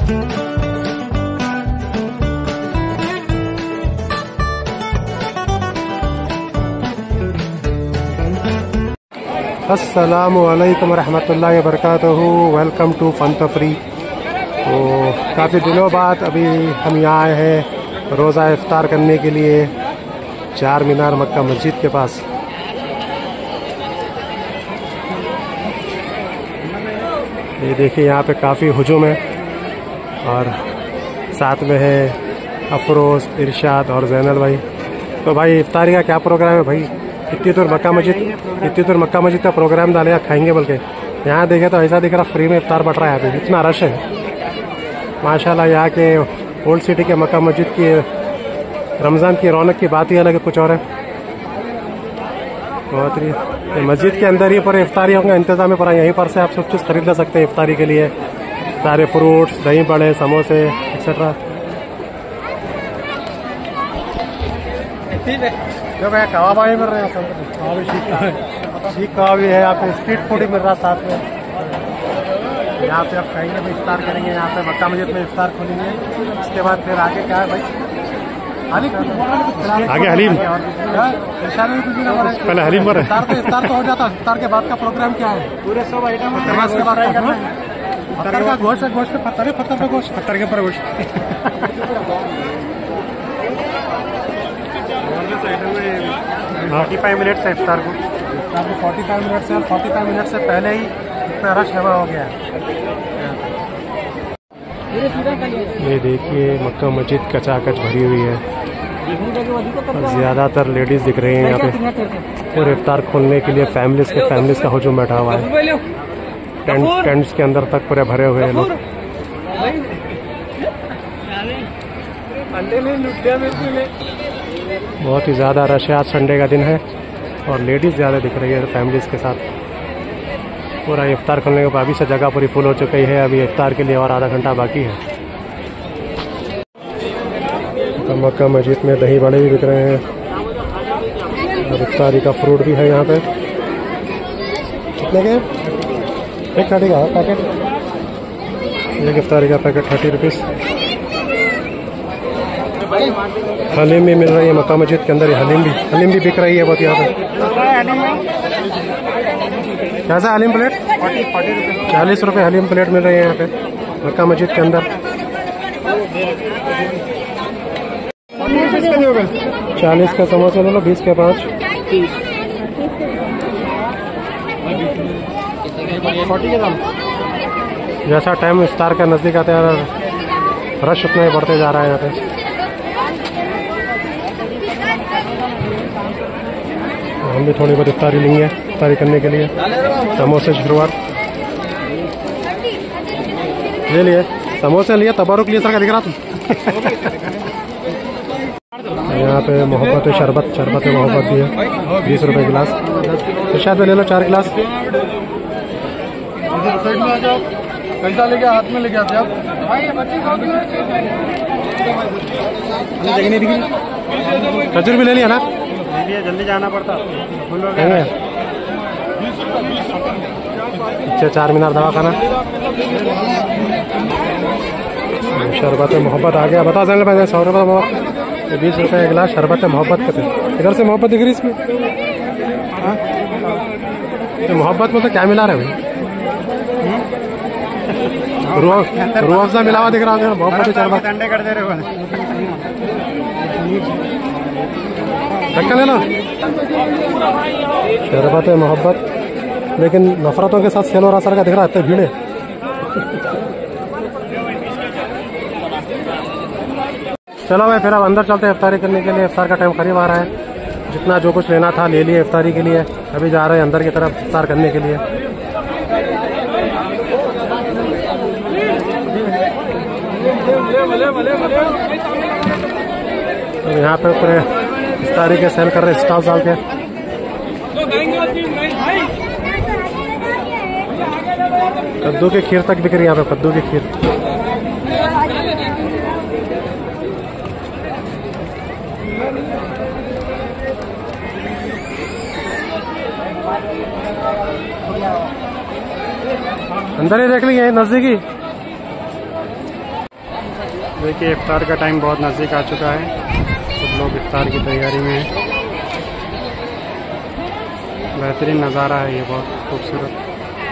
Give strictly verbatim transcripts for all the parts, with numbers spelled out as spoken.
अस्सलामु अलैकुम रहमतुल्लाहि व बरकातहू। वेलकम टू फन तफरी। तो काफ़ी दिनों बाद अभी हम यहाँ आए हैं रोज़ा इफ्तार करने के लिए चार मीनार मक्का मस्जिद के पास। ये देखिए यहाँ पे काफ़ी हुजूम है और साथ में है अफरोज़, इरशाद और जैनल भाई। तो भाई इफ्तारी का क्या प्रोग्राम है भाई? इतनी दूर मक्का मस्जिद इतनी दूर मक्का मस्जिद का प्रोग्राम डाले खाएंगे बोल के यहाँ देखे तो ऐसा दिख रहा फ्री में इफ्तार बट रहा है। यहाँ पे इतना रश है माशाल्लाह। यहाँ के ओल्ड सिटी के मक्का मस्जिद की रमज़ान की रौनक की बात ही अलग है, कुछ और है। बहुत ही मस्जिद के अंदर ही पूरे इफ्तारियों का इंतजाम है पूरा। यहीं पर से आप सब चीज़ खरीद ले सकते हैं इफ्तारी के लिए, सारे फ्रूट्स, दही बड़े, समोसे एक्सेट्रा। जो भैया कबाब भी मिल रहे हैं, कबाब सीख कबाब भी है यहाँ पे, स्ट्रीट फूड ही मिल रहा है साथ में। यहाँ पे आप खाएंगे भी इफ्तार करेंगे, यहाँ पे मक्का मस्जिद में इफ्तार खोलेंगे। उसके बाद फिर आगे क्या है भाई? आगे हलीम, पहले हलीम पर इफ्तार तो इफ्तार तो हो जाता है। इफ्तार के बाद का प्रोग्राम क्या है? पूरे सब आइटम नमाज के बाद पत्थर का गोश्त है, गोश्त पत्थर है, पत्थर का गोश्त, पत्थर के ऊपर गोश्त। फोर्टी फाइव मिनट्स है इफ्तार को, इफ्तार को फोर्टी फाइव मिनट्स है। फोर्टी फाइव मिनट से पहले ही इतना रश जमा हो गया है। ये देखिए मक्का मस्जिद कचाकच भरी हुई है, ज़्यादातर लेडीज दिख रही हैं यहाँ पे। और इफ्तार खोलने के लिए फैमिलीज के फैमिलीज का हुजूम बैठा हुआ है। टेंट टेंट्स के अंदर तक पूरे भरे हुए हैं लोग। बहुत ही ज़्यादा रश है, आज संडे का दिन है और लेडीज़ ज़्यादा दिख रही है फैमिलीज़ के साथ। पूरा इफ्तार खोलने के बाद अभी से जगह पूरी फुल हो चुकी है। अभी इफ्तार के लिए और आधा घंटा बाकी है। तो मक्का मस्जिद में दही बड़े भी बिक रहे हैं और इफ्तारी का फ्रूट भी है यहाँ पे। कितने के? एक थर्टी का पैकेट, एक इफ्तारी का पैकेट थर्टी रुपीज़। हलीम भी मिल रही है मक्का मस्जिद के अंदर। हलीम भी हलीम भी बिक रही है बहुत यहाँ पे। कैसा हलीम प्लेट? चालीस रुपये हलीम प्लेट मिल रही है यहाँ पे मक्का मस्जिद के अंदर। चालीस का समोसा ले लो, बीस के पाँच। जैसा टाइम इफ्तार का नज़दीक आता है रश उतना ही बढ़ते जा रहा है यहाँ पे। हम भी थोड़ी बहुत इफ्तारी लेंगे इफ्तारी करने के लिए। समोसे शुरुआत ले लिए, समोसे लिए, तबारुक लिए सर का दिख रहा तुम। यहाँ पे मोहब्बत शरबत शरबत मोहब्बत भी है, बीस रुपए गिलास। तो शायद ले लो चार गिलास। कैसा लेके हाथ में लेके आते आप? खजूर भी ले लिया ना, जल्दी जाना पड़ता है। अच्छा चार मीनार दवा खाना। शरबत मोहब्बत आ गया। बता देंगे भाई सौ रुपये मोहब्बत, बीस रुपये एक गिलास शरबत मोहब्बत के थे। इधर से मोहब्बत दिख रही इसमें। तो मोहब्बत में तो क्या मिला रहे भाई? रूह अफ़ज़ा मिला हुआ दिख रहा है। मोहब्बत शरबत ठंडे कर दे रहे हो। धक्का ले लो। शरबत है मोहब्बत, लेकिन नफरतों के साथ सेल और असर का दिख रहा है। इतने भीड़ है। चलो भाई फिर अब अंदर चलते हैं इफ्तारी करने के लिए। इफ्तार का टाइम करीब आ रहा है। जितना जो कुछ लेना था ले लिए इफ्तारी के लिए। अभी जा रहे हैं अंदर की तरफ इफ्तार करने के लिए। तो यहाँ पे पूरे इफ्तारी के सेल कर रहे स्टॉल डाल के। कद्दू की खीर तक बिक रही है यहाँ पे, कद्दू की खीर। अंदर ही देख लीजिए नजदीकी। देखिए इफ्तार का टाइम बहुत नज़दीक आ चुका है, सब लोग इफ्तार की तैयारी में हैं। बेहतरीन नज़ारा है ये, बहुत खूबसूरत।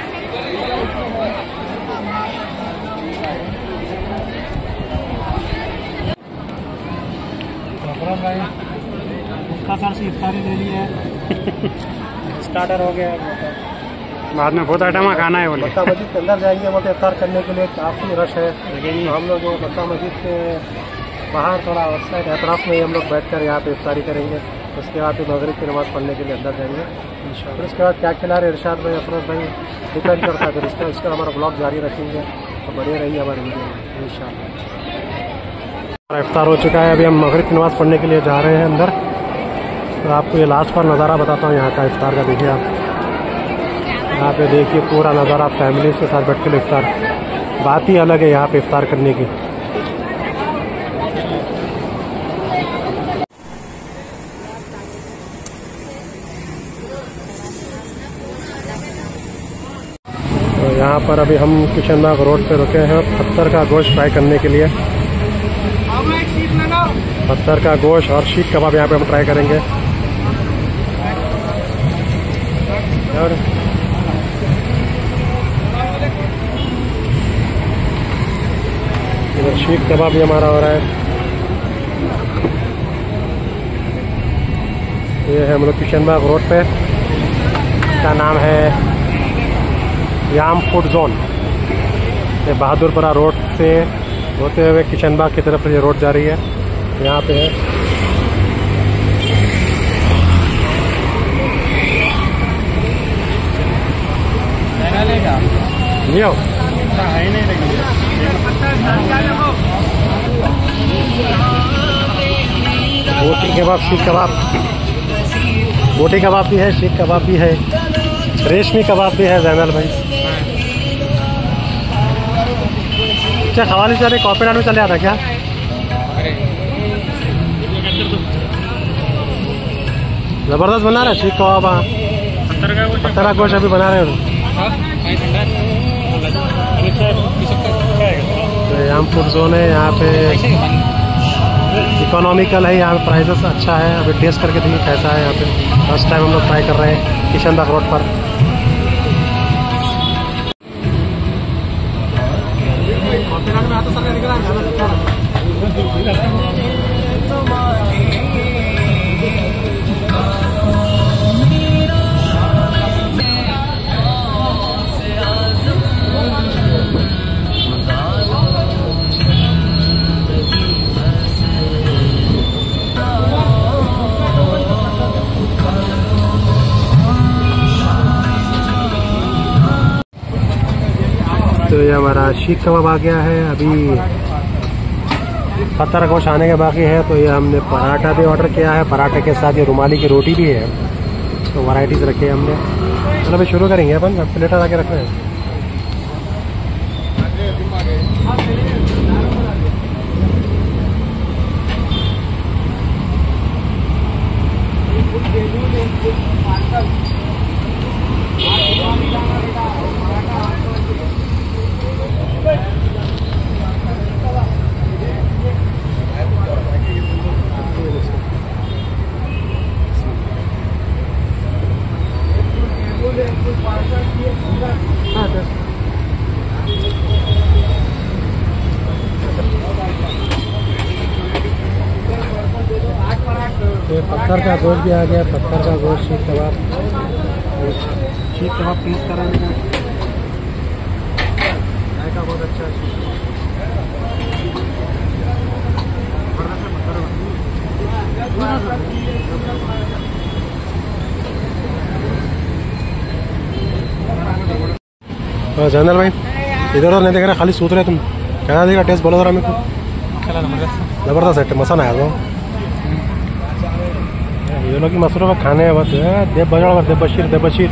मुख्तासर से इफ्तारी ले ली है, स्टार्टर हो गया, बाद में बहुत आइटम खाना है बोले। मक्का मस्जिद के अंदर जाएंगे वहाँ पे इफ्तार करने के लिए काफ़ी रश है, लेकिन हम लोग मक्का मस्जिद के बाहर थोड़ा आउटसाइड एतराफ़ में हम लोग बैठकर यहाँ पे इफ्तारी करेंगे। उसके बाद फिर मगरिब की नमाज़ पढ़ने के लिए अंदर जाएंगे फिर उसके बाद क्या खिला रहे इरशाद भाई, अफरोज भाई, डिपेंड करता है। फिर इसका इसका हमारा ब्लॉग जारी रखेंगे और बढ़िया रहिए हमारी वीडियो में इंशाअल्लाह। इफ्तार हो चुका है, अभी हम मगरिब की नमाज़ पढ़ने के लिए जा रहे हैं अंदर। तो आपको ये लास्ट पर नज़ारा बताता हूँ यहाँ का इफ्तार का। देखिए आप यहाँ पे देखिए पूरा नज़ारा, फैमिली के साथ बैठ के इफ्तार, बात ही अलग है यहाँ पे इफ्तार करने की। तो यहाँ पर अभी हम किशनबाग रोड पे रुके हैं पत्थर का गोश्त फ्राई करने के लिए। पत्थर का गोश्त और शीख कबाब यहाँ पे हम ट्राई करेंगे। और इधर शीख कबाब भी हमारा हो रहा है। ये है हम लोग किशनबाग रोड पे, इसका नाम है याम फूड जोन। ये बहादुरपुरा रोड से होते हुए किशनबाग की तरफ ये रोड जा रही है, यहाँ पे है। लियो बोटी कबाब, शीख कबाब, बोटी कबाब भी है, शीख कबाब भी है, रेशमी कबाब भी है जैनल भाई। क्या खवाली चले कॉपीराइट में चले आता क्या? जबरदस्त बना रहे शीख कबाब, पत्थर का गोश्त अभी बना रहे हैं। तो यहाँ फूड जोन है, यहाँ पे इकोनॉमिकल है, यहाँ पे प्राइसेस अच्छा है। अभी टेस्ट करके देखिए कैसा है। यहाँ पे फर्स्ट टाइम हम लोग ट्राई कर रहे हैं किशनबाग रोड पर। तो ये हमारा शीख कबाब आ गया है, अभी पत्थर गोश्त आने के बाकी है। तो ये हमने पराठा भी ऑर्डर किया है, पराठे के साथ ये रुमाली की रोटी भी है। तो वैरायटीज रखी है हमने। चलो अभी शुरू करेंगे अपन, प्लेटर आके रख रहे हैं। ये पत्थर का गोश्त भी आ गया, पत्थर का गोश्त, शीख कबाब, शीख कबाब टेस्ट कराएंगे। जायका बहुत अच्छा है। जैनल भाई इधर उधर नहीं देख रहे, खाली सूत रहे तुम। क्या देगा टेस्ट बोलो जरा मेरे को। जबरदस्त है, मसा ना आया ये लोग की मसरूफ खाने हैं बस। देव बजाड़, देव बशीर, देव बशीर।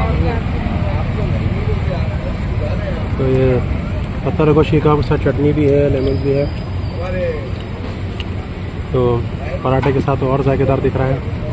तो ये पत्थर को शीखा के साथ चटनी भी है, लेमन भी है। तो पराठे के साथ और जायकेदार दिख रहा है।